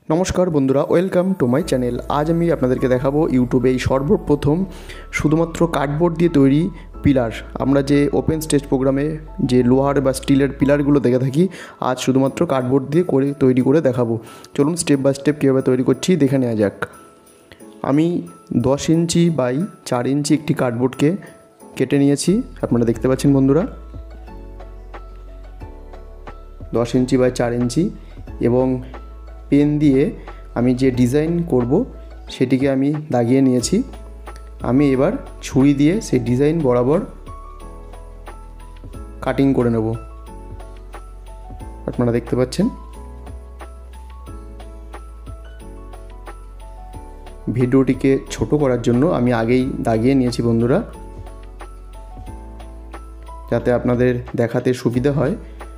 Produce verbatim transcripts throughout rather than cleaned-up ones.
নমস্কার বন্ধুরা, welcome to my channel. আজ আমি আপনাদেরকে দেখাবো ইউটিউবে সর্বপ্রথম শুধুমাত্র কার্ডবোর্ড দিয়ে তৈরি পিলার। আমরা যে ওপেন স্টেজ প্রোগ্রামে যে লোহার বা স্টিলের পিলারগুলো দেখে থাকি, আজ শুধুমাত্র কার্ডবোর্ড দিয়ে করে তৈরি করে দেখাবো। চলুন স্টেপ বাই স্টেপ কীভাবে তৈরি করছি দেখে নেওয়া যাক। আমি দশ ইঞ্চি বাই চার ইঞ্চি একটি কার্ডবোর্ডকে কেটে নিয়েছি, আপনারা দেখতে পাচ্ছেন বন্ধুরা, দশ ইঞ্চি বাই চার ইঞ্চি। এবং পেন দিয়ে আমি যে ডিজাইন করব সেটিকে আমি দাগিয়ে নিয়েছি। আমি এবার ছুরি দিয়ে সেই ডিজাইন বরাবর কাটিং করে নেব, আপনারা দেখতে পাচ্ছেন। ভিডিওটিকে ছোট করার জন্য আমি আগেই দাগিয়ে নিয়েছি বন্ধুরা, যাতে আপনাদের দেখাতে সুবিধা হয়।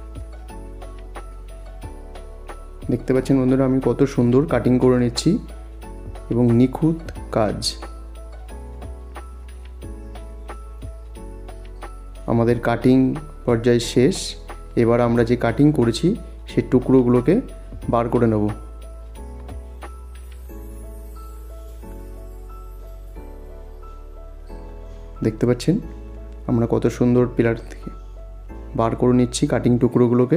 দেখতে পাচ্ছেন বন্ধুরা আমি কত সুন্দর কাটিং করে নিচ্ছি এবং নিখুঁত কাজ। আমাদের কাটিং পর্যায় শেষ। এবার আমরা যে কাটিং করেছি সেই টুকরোগুলোকে বার করে নেব। দেখতে পাচ্ছেন আমরা কত সুন্দর পিলার থেকে বার করে নিচ্ছি কাটিং টুকরোগুলোকে।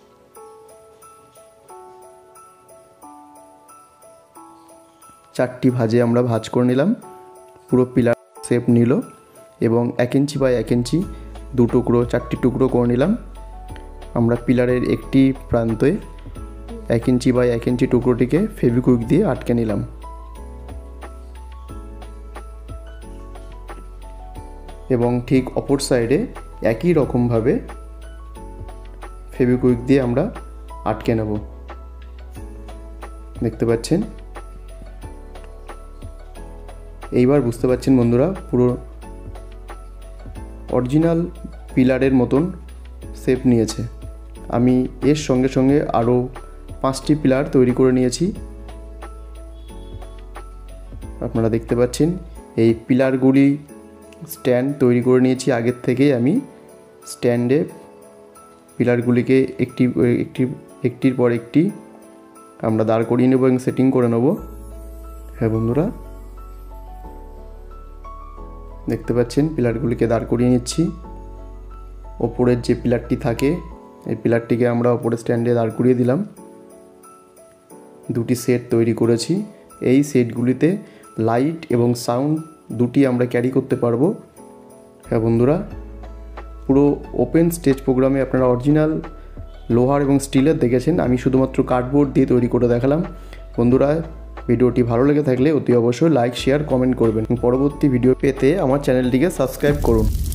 চারটি ভাজে আমরা ভাঁজ করে নিলাম, পুরো পিলার শেপ নিল এবং এক ইঞ্চি বাই এক ইঞ্চি দু টুকরো চারটি টুকরো করে নিলাম। আমরা পিলারের একটি প্রান্তে এক ইঞ্চি বাই এক ইঞ্চি টুকরোটিকে ফেভিকুইক দিয়ে আটকে নিলাম। এবং ঠিক অপর সাইডে একই রকমভাবে ফেভিকুইক দিয়ে আমরা আটকে নেব। দেখতে পাচ্ছেন। এইবার বুঝতে পারছেন বন্ধুরা পুরো অরিজিনাল পিলারের মতন শেপ নিয়েছে। আমি এর সঙ্গে সঙ্গে আরও পাঁচটি পিলার তৈরি করে নিয়েছি, আপনারা দেখতে পাচ্ছেন। এই পিলারগুলি স্ট্যান্ড তৈরি করে নিয়েছি আগের থেকেই। আমি স্ট্যান্ডে পিলারগুলিকে একটি একটি একটির পর একটি আমরা দাঁড় করিয়ে নেব এবং সেটিং করে নেব। হ্যাঁ বন্ধুরা দেখতে পাচ্ছেন পিলারগুলিকে দাঁড় করিয়ে নিচ্ছি। ওপরের যে পিলারটি থাকে এই পিলারটিকে আমরা ওপরের স্ট্যান্ডে দাঁড় করিয়ে দিলাম। দুটি সেট তৈরি করেছি। এই সেটগুলিতে লাইট এবং সাউন্ড দুটি আমরা ক্যারি করতে পারবো। হ্যাঁ বন্ধুরা, পুরো ওপেন স্টেজ প্রোগ্রামে আপনারা অরিজিনাল লোহার এবং স্টিলের দেখেছেন, আমি শুধুমাত্র কার্ডবোর্ড দিয়ে তৈরি করে দেখালাম। বন্ধুরা ভিডিওটি ভালো লেগে থাকলে অতি অবশ্যই লাইক শেয়ার কমেন্ট করবেন। পরবর্তী ভিডিও পেতে আমার চ্যানেলটিকে সাবস্ক্রাইব করুন।